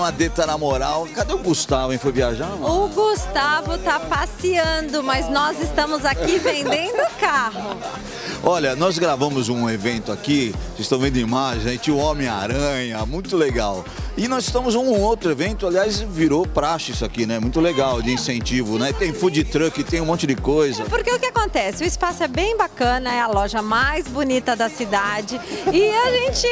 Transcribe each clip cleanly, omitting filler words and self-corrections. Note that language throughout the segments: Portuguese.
a D tá na moral. Cadê o Gustavo, hein? Foi viajar? O Gustavo tá passeando, mas nós estamos aqui vendendo carro. Olha, nós gravamos um evento aqui, vocês estão vendo imagens, aí tinha o Homem-Aranha, muito legal. E nós estamos um outro evento, aliás, virou praxe isso aqui, né? Muito legal, de incentivo, né? Tem food truck, tem um monte de coisa. Porque o que acontece? O espaço é bem bacana, é a loja mais bonita da cidade. E a gente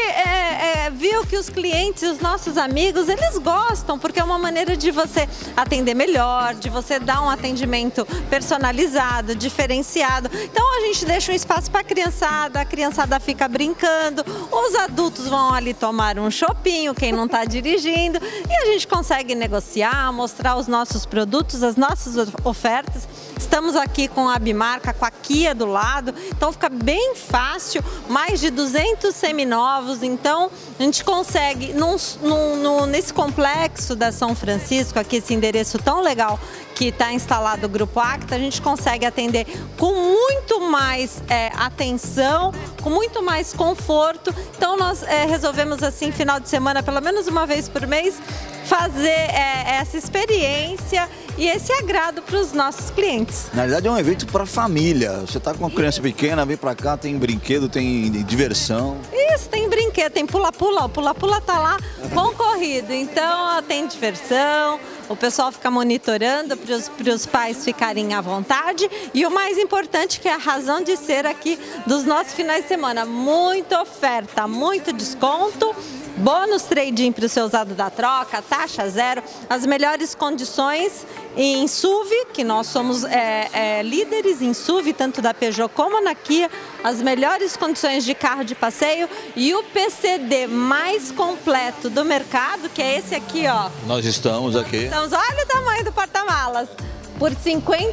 viu que os clientes, os nossos amigos, eles gostam, porque é uma maneira de você atender melhor, de você dar um atendimento personalizado, diferenciado. Então a gente deixa um espaço para a criançada fica brincando, os adultos vão ali tomar um chopinho, quem não está dirigindo, e a gente consegue negociar, mostrar os nossos produtos, as nossas ofertas. Estamos aqui com a Bimarca, com a Kia do lado, então fica bem fácil, mais de 200 seminovos, então a gente consegue, nesse complexo da São Francisco, aqui esse endereço tão legal que está instalado o Grupo Acta, a gente consegue atender com muito mais atenção, com muito mais conforto. Então nós resolvemos assim, final de semana, pelo menos uma vez por mês, fazer essa experiência e esse agrado para os nossos clientes. Na verdade é um evento para família. Você está com uma criança pequena, vem para cá, tem brinquedo, tem diversão. Isso, tem brinquedo, tem pula-pula, o pula-pula tá lá concorrido, então tem diversão, o pessoal fica monitorando para os pais ficarem à vontade e o mais importante que é a razão de ser aqui dos nossos finais de semana, muita oferta, muito desconto, bônus trade-in para o seu usado da troca, taxa zero, as melhores condições em SUV, que nós somos líderes em SUV, tanto da Peugeot como na Kia, as melhores condições de carro de passeio e o PCD mais completo do mercado, que é esse aqui, ó. Nós estamos aqui. Olha o tamanho do porta-malas. Por R$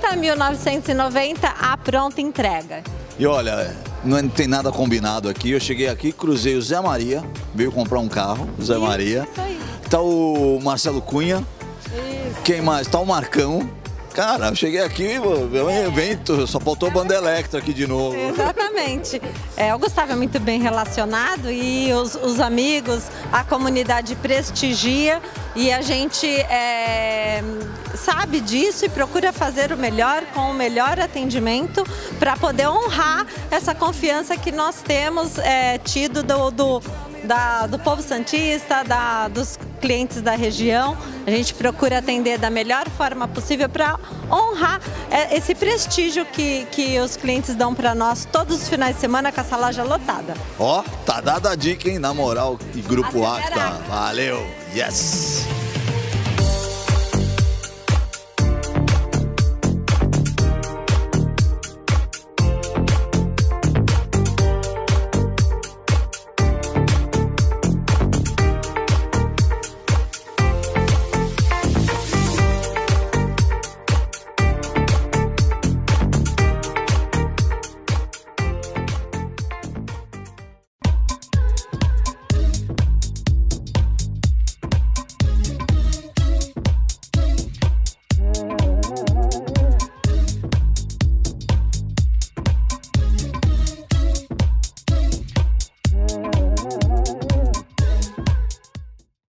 50.990 a pronta entrega. E olha, não tem nada combinado aqui. Eu cheguei aqui, cruzei o Zé Maria, veio comprar um carro, Zé Maria. Isso aí. Tá o Marcelo Cunha. Isso. Quem mais? Tá o Marcão. Cara, eu cheguei aqui, é um evento, só faltou a banda elétrica aqui de novo. Exatamente. O Gustavo é muito bem relacionado e os amigos, a comunidade prestigia e a gente sabe disso e procura fazer o melhor com o melhor atendimento para poder honrar essa confiança que nós temos tido do povo santista, dos clientes da região. A gente procura atender da melhor forma possível para honrar esse prestígio que os clientes dão para nós todos os finais de semana com essa loja lotada. Ó, tá dada a dica, hein? Na moral, e Grupo Acta. Valeu! Yes!